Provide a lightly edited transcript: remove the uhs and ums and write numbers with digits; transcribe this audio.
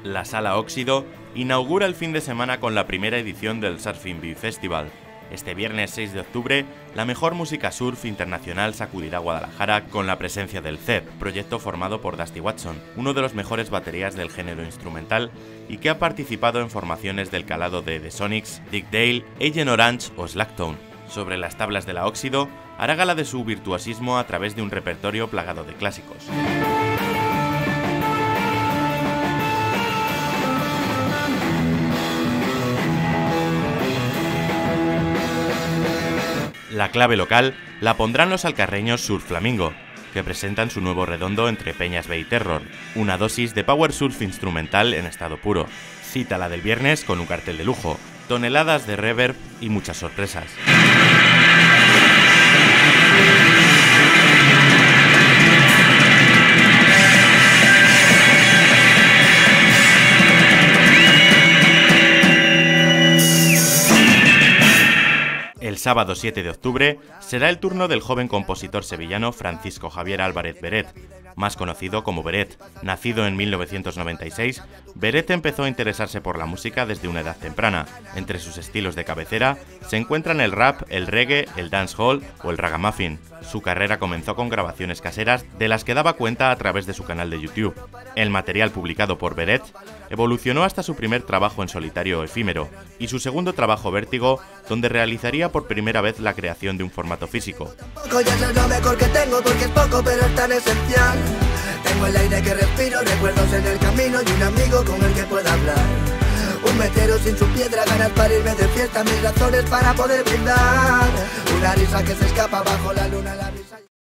La Sala Óxido inaugura el fin de semana con la primera edición del Surfing Bee Festival. Este viernes 6 de octubre, la mejor música surf internacional sacudirá Guadalajara con la presencia del CEP, proyecto formado por Dusty Watson, uno de los mejores baterías del género instrumental y que ha participado en formaciones del calado de The Sonics, Dick Dale, Agent Orange o Slacktown. Sobre las tablas de la Óxido, hará gala de su virtuosismo a través de un repertorio plagado de clásicos. La clave local la pondrán los alcarreños Surf Flamingo, que presentan su nuevo redondo entre Peñas Bay y Terror, una dosis de power surf instrumental en estado puro. Cita la del viernes con un cartel de lujo, toneladas de reverb y muchas sorpresas. El sábado 7 de octubre será el turno del joven compositor sevillano Francisco Javier Álvarez Beret, más conocido como Beret. Nacido en 1996, Beret empezó a interesarse por la música desde una edad temprana. Entre sus estilos de cabecera se encuentran el rap, el reggae, el dancehall o el ragamuffin. Su carrera comenzó con grabaciones caseras de las que daba cuenta a través de su canal de YouTube. El material publicado por Beret evolucionó hasta su primer trabajo en solitario Efímero y su segundo trabajo Vértigo, donde realizaría por primera vez la creación de un formato físico. Lo mejor que tengo porque es poco pero es tan esencial. Tengo el aire que respiro, recuerdos en el camino y un amigo con el que pueda hablar. Un metero sin su piedra, ganas para irme de fiesta, mis razones para poder brindar. Una risa que se escapa bajo la luna, la brisa.